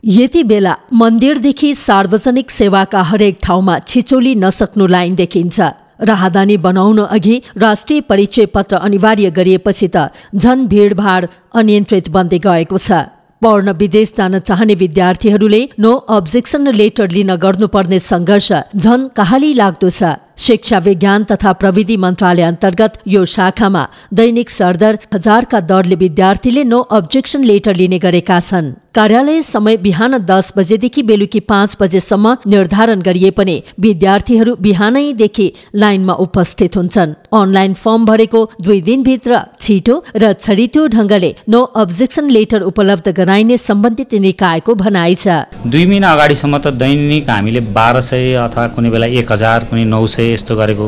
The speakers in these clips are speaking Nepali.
यति बेला मन्दिरदेखि सार्वजनिक सेवाका हरेक ठाउँमा छिचोली नसक्नु लाइन देखिन्छ। राहदानी बनाउन अघि राष्ट्रिय परिचय पत्र अनिवार्य गरिएपछि त झन भीडभाड अनियन्त्रित बन्दै गएको छ। पढ्न विदेश जान चाहने विद्यार्थीहरूले नो अब्जेक्सन लेटर लिन गर्नुपर्ने सङ्घर्ष झन कहाली लाग्दो छ। शिक्षा विज्ञान तथा प्रविधि मन्त्रालय अन्तर्गत यो शाखामा दैनिक सरदर 1000 का दरले विद्यार्थीले नो अब्जेक्सन लेटर लिने गरेका छन्। कार्यालय समय बिहान 10 बजेदेखि बेलुकी 5 बजेसम्म निर्धारण गरिए पनि विद्यार्थीहरू बिहानैदेखि लाइनमा उपस्थित हुन्छन्। अनलाइन फर्म भरेको 2 दिनभित्र छिटो र छरितो ढंगले नो अब्जेक्सन लेटर उपलब्ध गराइने सम्बन्धित निकायको भनाइ छ। 2 महिना अगाडिसम्म त दैनिक हामीले 1200 अथवा कुनै बेला 1000 कुनै 900 यस्तो गरेको।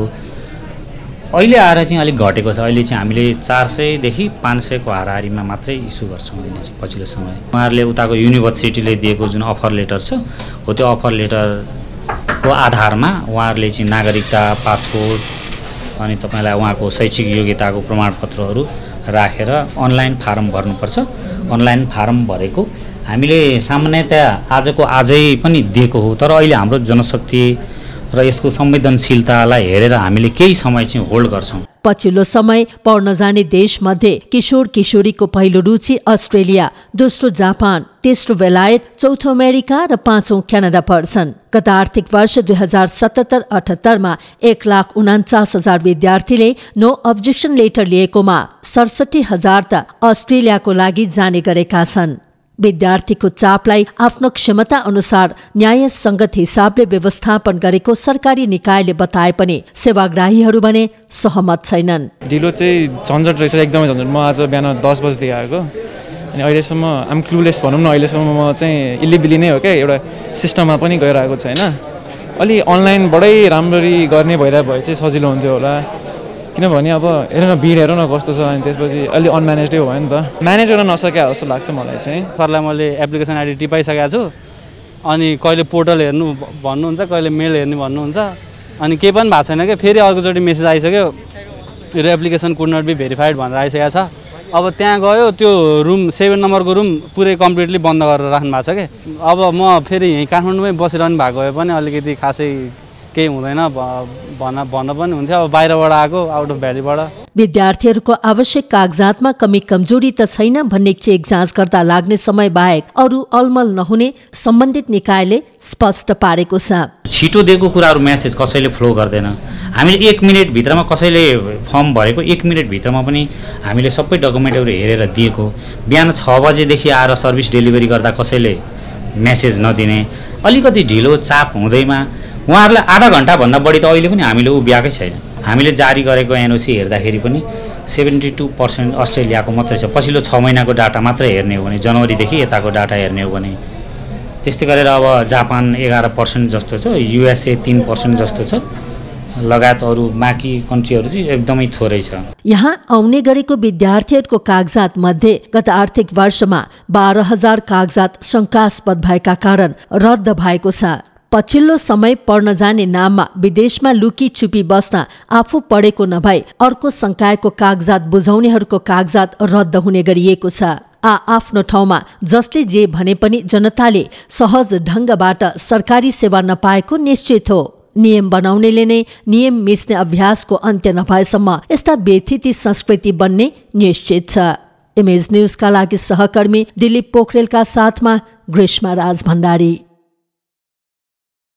अहिले आएर चाहिँ अलिक घटेको छ। अहिले चाहिँ हामीले 400 देखि 500 को हाराहारीमा मात्रै इस्यु गर्छौँ। अहिले चाहिँ पछिल्लो समय उहाँहरूले उताको युनिभर्सिटीले दिएको जुन अफर लेटर छ हो त्यो अफर लेटरको आधारमा उहाँहरूले चाहिँ नागरिकता, पासपोर्ट अनि तपाईँलाई उहाँको शैक्षिक योग्यताको प्रमाणपत्रहरू राखेर अनलाइन फारम भर्नुपर्छ। अनलाइन फारम भरेको हामीले सामान्यतया आजको आजै पनि दिएको हो, तर अहिले हाम्रो जनशक्ति र यसको संवेदनशीलतालाई हेरेर हामीले केही समय चाहिँ होल्ड गर्छौं। पछिल्लो समय पढ्न जाने देशमध्ये किशोर किशोरीको पहिलो रुचि अस्ट्रेलिया, दोस्रो जापान, तेस्रो बेलायत, चौथो अमेरिका र पाँचौं क्यानाडा पर्छन्। गत आर्थिक वर्ष 2077-78 मा 1,49,000 विद्यार्थीले नो अब्जेक्सन लेटर लिएकोमा 67,000 त अस्ट्रेलियाको लागि जाने गरेका छन्। विद्यार्थीको चापलाई आफ्नो क्षमता अनुसार न्याय संगत हिसाबले व्यवस्थापन गरेको सरकारी निकायले बताए पनि सेवाग्राहीहरू भने सहमत छैनन्। ढिलो चाहिँ झन्झट रहेछ, एकदमै झन्झट। म आज बिहान 10 बजेदेखि आएको अनि अहिलेसम्म आम क्लुलेस भनौँ न। अहिलेसम्म म चाहिँ इलिबिली नै हो क्या, एउटा सिस्टममा पनि गइरहेको छैन। अलि अनलाइनबाटै राम्ररी गर्ने भइरहेको भए चाहिँ सजिलो हुन्थ्यो होला, किनभने अब हेर्नु न भिड हेर्नु न कस्तो छ। अनि त्यसपछि अलि अनम्यानेजै भयो नि त, म्यानेज गर्न नसक्या जस्तो लाग्छ मलाई चाहिँ। सरलाई मैले एप्लिकेसन आइडी टिपाइसकेको छु, अनि कहिले पोर्टल हेर्नु भन्नुहुन्छ, कहिले मेल हेर्नु भन्नुहुन्छ, अनि केही पनि भएको छैन क्या। फेरि अर्कोचोटि मेसेज आइसक्यो, यो application could not be verified भनेर आइसकेको छ। अब त्यहाँ गयो, त्यो रुम 7 नम्बरको रुम पुरै कम्प्लिटली बन्द गरेर राख्नु भएको छ क्या। अब म फेरि यहीँ काठमाडौँमै बसिरहनु भएको भए पनि अलिकति खासै केही हुँदैन भन्न पनि हुन्थ्यो। अब बाहिरबाट आएको, आउट अफ भ्यालीबाट। विद्यार्थीहरूको आवश्यक कागजातमा कमी कमजोरी त छैन भन्ने चेक जाँच गर्दा लाग्ने समय बाहेक अरू अलमल नहुने सम्बन्धित निकायले स्पष्ट पारेको छ। छिटो दिएको कुराहरू मेसेज कसैले फ्लो गर्दैन। हामीले 1 मिनेट भित्रमा कसैले फर्म भरेको 1 मिनेट भित्रमा पनि हामीले सबै डकुमेन्टहरू हेरेर दिएको। बिहान 6 बजेदेखि आएर सर्भिस डेलिभरी गर्दा कसैले मेसेज नदिने, अलिकति ढिलो चाप हुँदैमा उहाँहरूलाई आधा घण्टा भन्दा बढी त अहिले पनि हामीले उभ्याएकै छैन। हामीले जारी गरेको एनओसी हेर्दाखेरि पनि 72% अस्ट्रेलियाको मात्रै छ। पछिल्लो 6 महिनाको डाटा मात्रै हेर्ने हो भने, जनवरीदेखि यताको डाटा हेर्ने हो भने। त्यस्तै गरेर अब जापान 11% जस्तो छ, युएसए 3% जस्तो छ, लगायत अरू बाँकी कन्ट्रीहरू चाहिँ एकदमै थोरै छ। यहाँ आउने गरेको विद्यार्थीहरूको कागजात मध्ये गत आर्थिक वर्षमा 12,000 कागजात शंकास्पद भएका कारण रद्द भएको छ। पछिल्लो समय पढ्न जाने नाममा विदेशमा लुकी छुपी बस्न आफू पढेको नभई अर्को संकायको कागजात बुझाउनेहरूको कागजात रद्द हुने गरिएको छ। आफ्नो ठाउँमा जसले जे भने पनि जनताले सहज ढंगबाट सरकारी सेवा नपाएको निश्चित हो। नियम बनाउनेले नै नियम मिच्ने अभ्यासको अन्त्य नभएसम्म यस्ता व्यथिति संस्कृति बन्ने निश्चित छ। इमेज न्यूजका लागि सहकर्मी दिलीप पोखरेलका साथमा ग्रीष्मा राज भण्डारी।